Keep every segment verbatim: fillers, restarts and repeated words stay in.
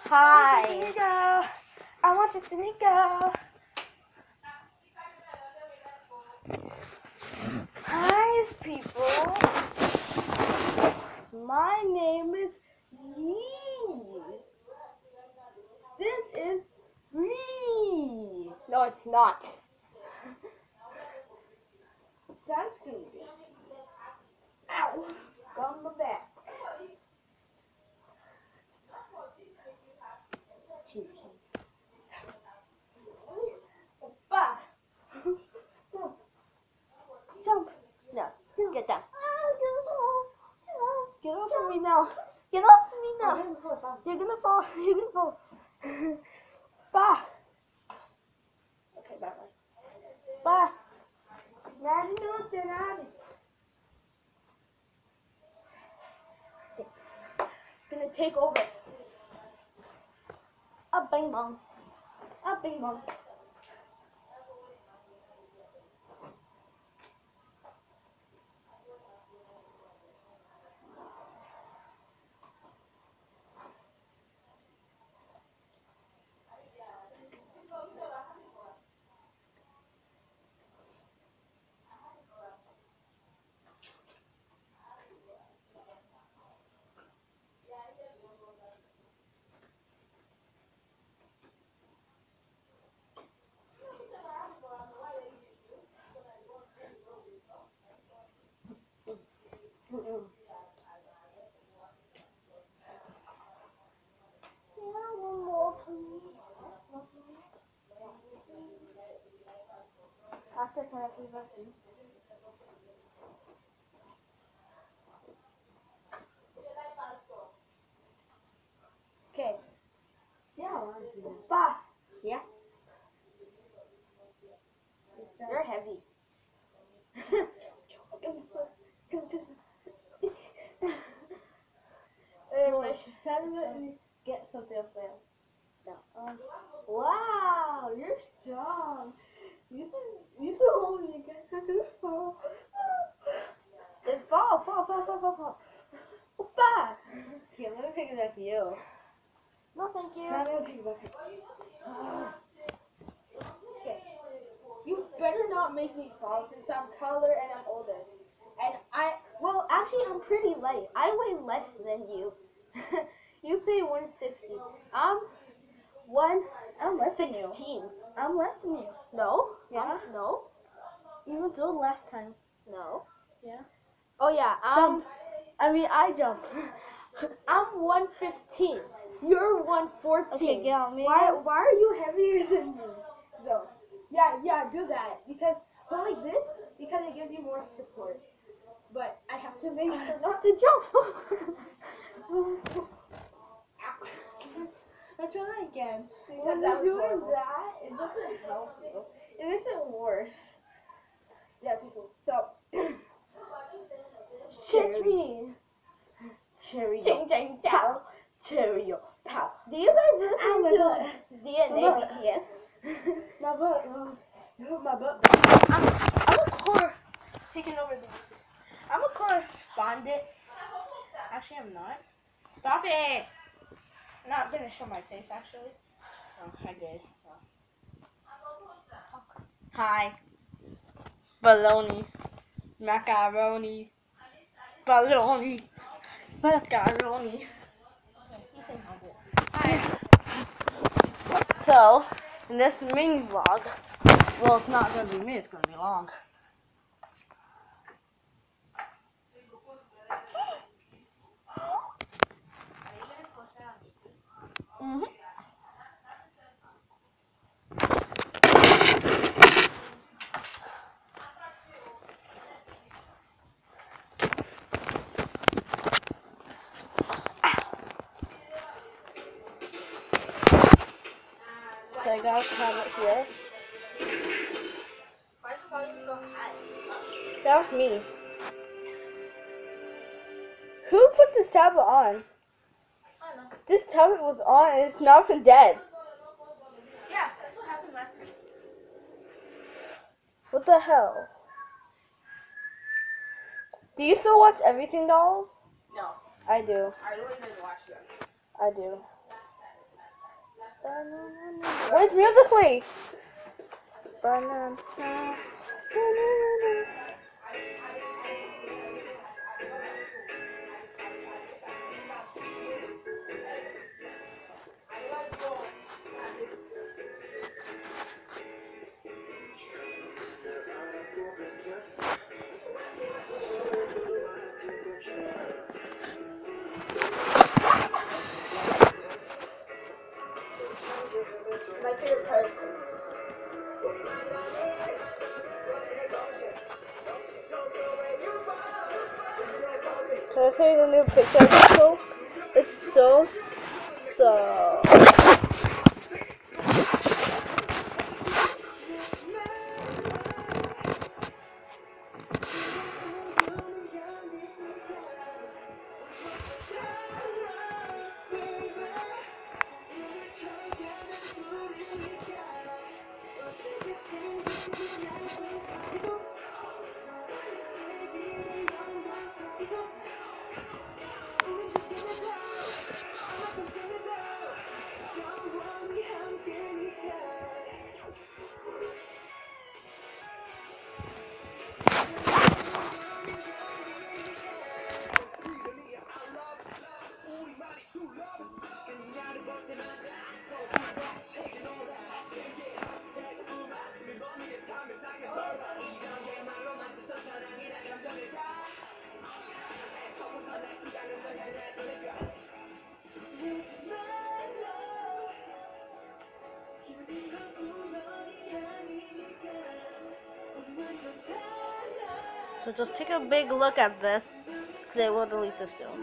Hi. I want you to go. I want you to go. Hi, people. My name is Yee. This is Bree. No, it's not. Sounds creepy. Ow. On my back. Choo choo. Oppa. Jump. Jump. No, Jump. get down. Get off of me now. Get off of me now. You're gonna fall. You're gonna fall. Bah. Okay, bye bye. Bye. Daddy knows that Daddy. Gonna take over. Up, bing bong. Up, bing bong. Mm-mm. After can I please listen? Okay. Yeah, bye. Yeah, you're heavy. Anyway, try to let me get something up there. No. Um, wow, you're strong. You should, you should hold me again. I'm gonna fall. Then fall, fall, fall, fall, fall, fall. Bye. Okay, I'm gonna pick it up for you. No, thank you. So I'm gonna pick it up. Okay. You better not make me fall since I'm taller and I'm older. And I, well, actually, I'm pretty light. I weigh less than you. You weigh one sixty. I'm one. I'm less than you. sixteen. I'm less than you. No. Yeah. I'm- no. Even though last time. No. Yeah. Oh yeah, Jump. um, I mean, I jump. I'm one fifteen. You're one fourteen. Okay, get on me. Why? Why are you heavier than me? So, yeah, yeah, do that because go like this because it gives you more support. But I have to make sure not to jump. Let's try again. Because that was doing horrible. That, it doesn't help you. It makes it worse. Yeah, people. So, check me. Cherry. Ching, ching, chow. Cheerio. Pow. Do you guys listen Ow, my to butt. D N A My B butt. T S? My butt. Oh, my butt. I'm, I'm a core taking over the dishes. I'm a correspondent. Actually, I'm not. Stop it! I'm not gonna show my face actually. Oh, I did. So. Hi. Baloney. Macaroni. Baloney. Macaroni. You can have it. Hi. So, in this mini vlog, well, it's not going to be me, it's going to be long. Mm-hmm. So I got a tablet here. Why is the volume so high? That was me. Who put this tablet on? I don't know. This tablet was on and it's not been dead. Yeah, that's what happened last time. What the hell? Do you still watch Everything Dolls? No, I do. I really didn't watch them. I do. Where's Musically? My favorite person. Can I show you the new picture I took? It's so, so... So just take a big look at this, because I will delete this soon.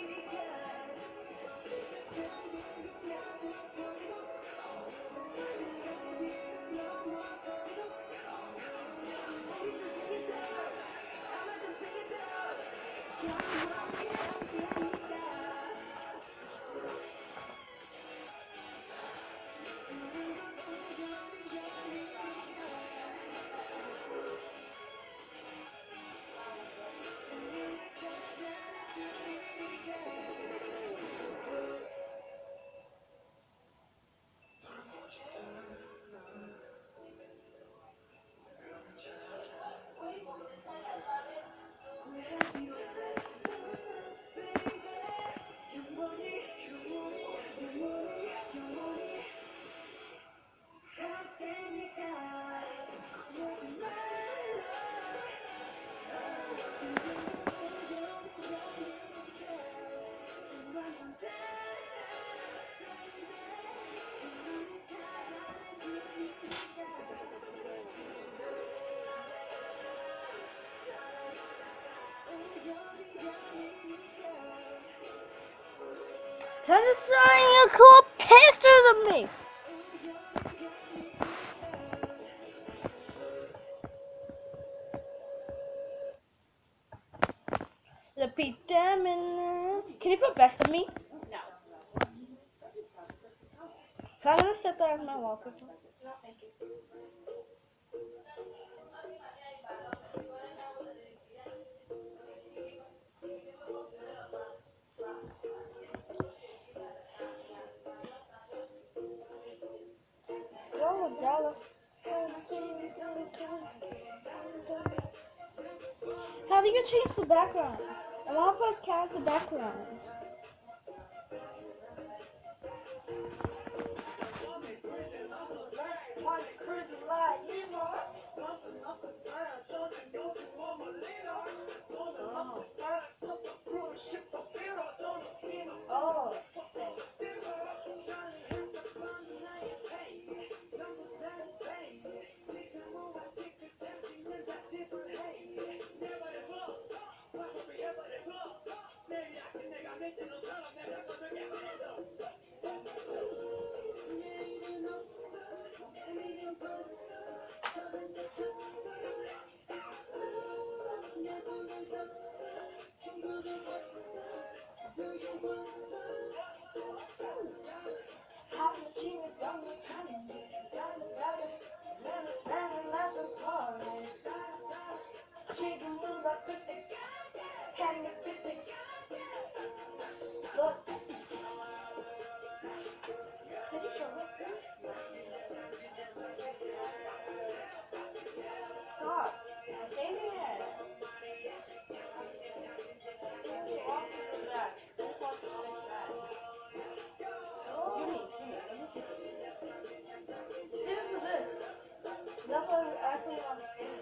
I'm just showing you cool pictures of me. Repeat them in. Can you put best of me? No. So I'm gonna set that as my wallpaper. No, thank you. Oh, jealous. How do you change the background? I want to put a character background. Oh. Look. Did you show me? definitely on stage.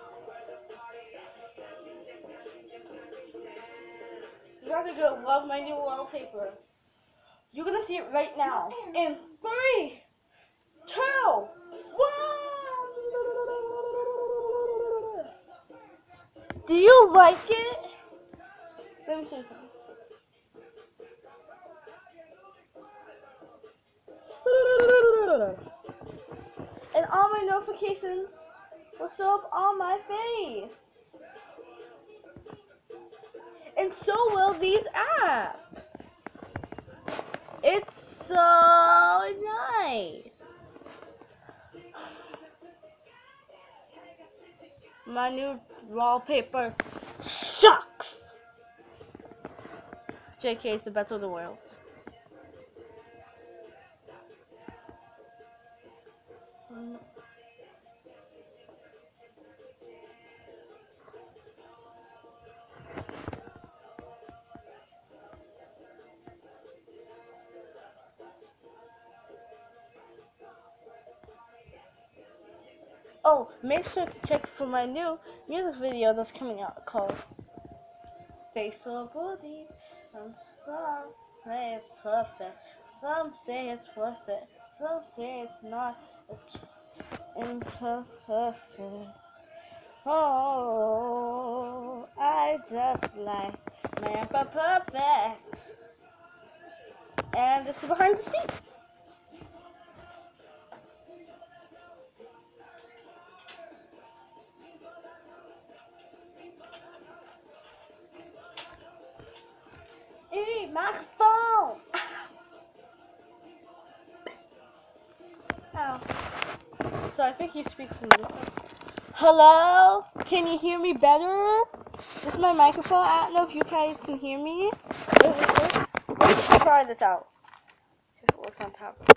You guys are gonna love my new wallpaper. You're gonna see it right now. In three, two, one. Do you like it? Let me see something. And all my notifications will show up on my face. And so will these apps. It's so nice. My new wallpaper sucks. J K is the best of the world. Mm. Oh, make sure to check for my new music video that's coming out called Facial Booty. And some say it's perfect, some say it's worth it, some say it's not. It's imperfect. Oh, I just like man perfect. And this is behind the scenes. Hey, microphone! Ow. So I think you speak from this side. Hello? Can you hear me better? This is my microphone. I don't know if you guys can hear me. Wait, wait, wait. Let's try this out. See if it works on tablets.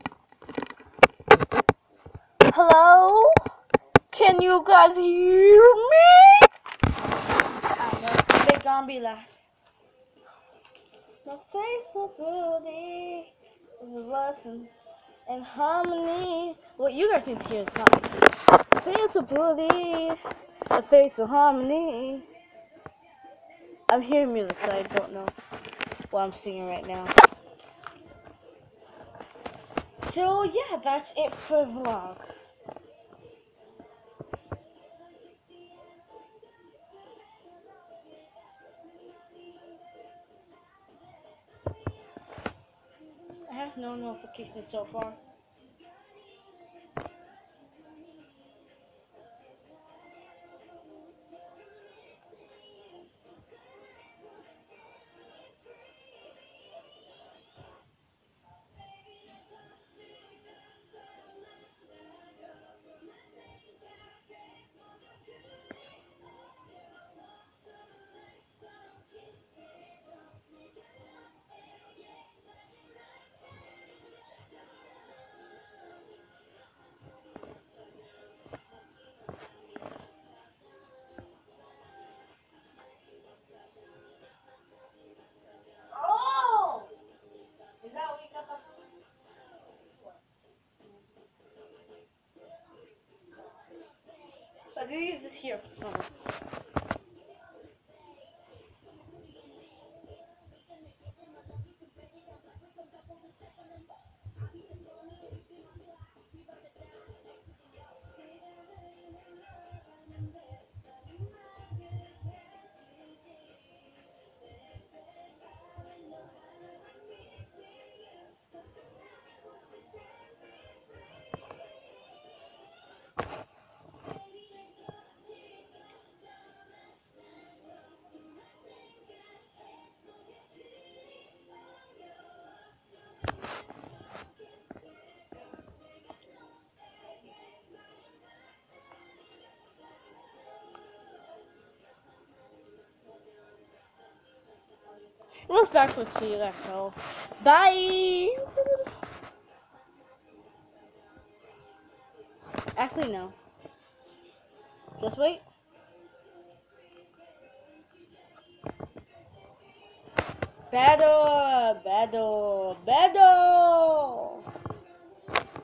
Hello? Can you guys hear me? I know. They gonna be like, my face of beauty is a lesson and harmony. What you guys can hear is not me. Face of beauty, a face of harmony. I'm hearing music, so I don't know what I'm singing right now. So yeah, that's it for the vlog. I have no notifications so far. Oh! Is that what you got the... I did you just hear? Oh. It was backwards to you guys, so bye! Actually, no. Just wait. Battle! Battle! Battle!